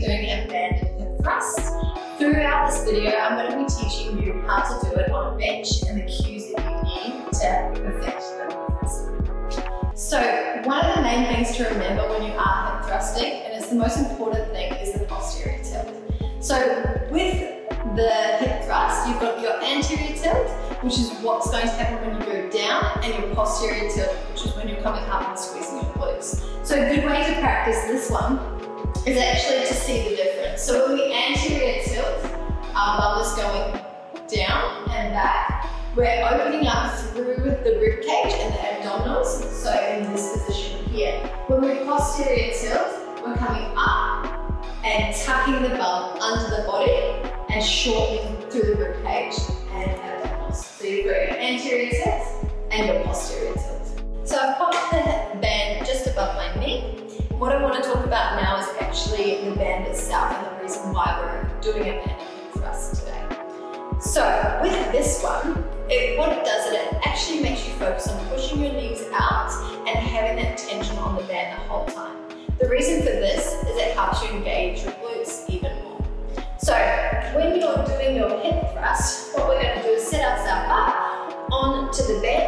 doing a banded hip thrust. Throughout this video, I'm going to be teaching you how to do it on a bench and the cues that you need to perfect the hip thrust. So one of the main things to remember when you are hip thrusting, and it's the most important thing, is the posterior tilt. So with the hip thrust, you've got your anterior tilt, which is what's going to happen when you go down, and your posterior tilt, which is when you're coming up and squeezing your glutes. So a good way to practice this one is actually to see the difference. So when we anterior tilt, our bum is going down and back. We're opening up through the rib cage and the abdominals, so in this position here. When we posterior tilt, we're coming up and tucking the bum under the body and shortening through the rib cage and abdominals. So you've got your anterior tilt and your posterior tilt. So I've popped the band just above my knee. What I want to talk about now is actually the band itself and the reason why we're doing a banded hip thrust today. So with this one, what it does is it actually makes you focus on pushing your knees out and having that tension on the band the whole time. The reason for this is it helps you engage your glutes even more. So when you're doing your hip thrust, what we're going to do is set ourselves up onto the bench,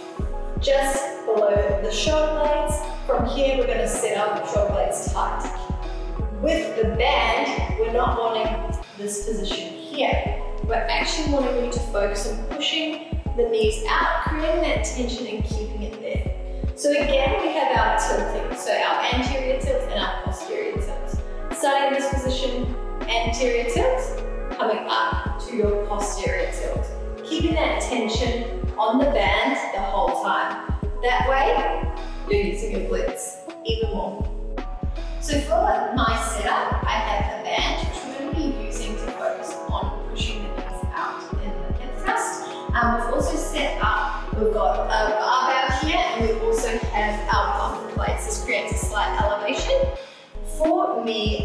just below the shoulder blades. From here, we're going to set our shoulder blades tight. With the band, we're not wanting this position here. We're actually wanting you to focus on pushing the knees out, creating that tension and keeping it there. So again, we have our tilting. So our anterior tilt and our posterior tilt. Starting in this position, anterior tilt, coming up to your posterior tilt. Keeping that tension on the band the whole time. That way, you're using your glutes even more. So for my setup, I have a band which we're going to be using to focus on pushing the knees out in the hip thrust. We've also set up, we've got a barbell here, and we also have our bumper plates. This creates a slight elevation. For me,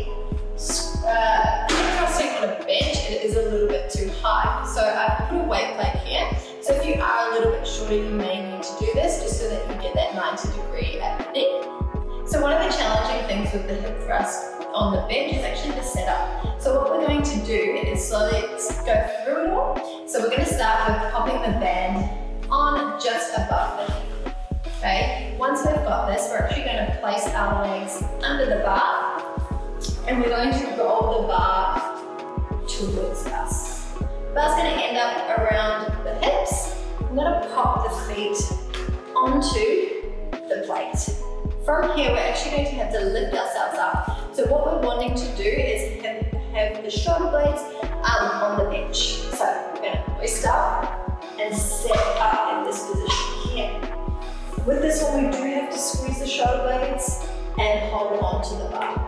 hip thrusting on a bench, it is a little bit too high. So I've put a weight plate here. So if you are a little bit shorter, you may need to do this just so that you get that 90-degree at the knee. So one of the challenging things with the hip thrust on the bench is actually the setup. So what we're going to do is slowly go through it all. So we're going to start with popping the band on just above the knee. Okay, once we've got this, we're actually going to place our legs under the bar and we're going to roll the bar towards us. The bar's going to end up around the hips. I'm going to pop the feet onto the plate. From here, we're actually going to have to lift ourselves up. So what we're wanting to do is have the shoulder blades on the bench. So we're going to hoist up and set up in this position here. With this one, we do have to squeeze the shoulder blades and hold on to the bar.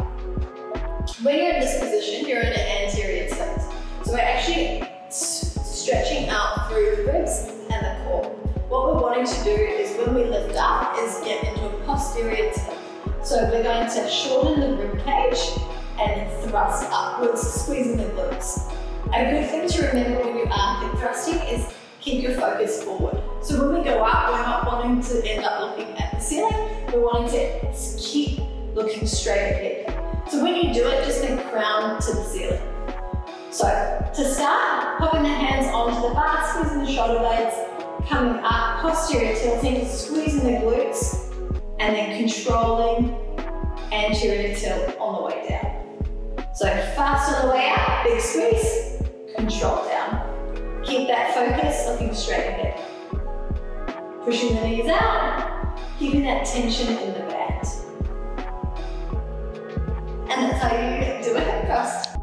When you're in this position, you're in an anterior tilt. So we're actually stretching out through the ribs and the core. What we're wanting to do is when we lift up is get into a posterior tilt. So we're going to shorten the rib cage and thrust upwards, squeezing the glutes. A good thing to remember when you are hip thrusting is keep your focus forward. So when we go up, we're not wanting to end up looking at the ceiling, we're wanting to keep looking straight ahead. So when you do it, just think crown to the ceiling. So to start, popping the hands onto the bar, squeezing the shoulder blades, coming up, posterior tilting, squeezing the glutes, and then controlling anterior tilt on the way down. So fast on the way up, big squeeze, control down. Keep that focus, looking straight ahead. Pushing the knees out, keeping that tension in the band. And that's how you do a hip thrust.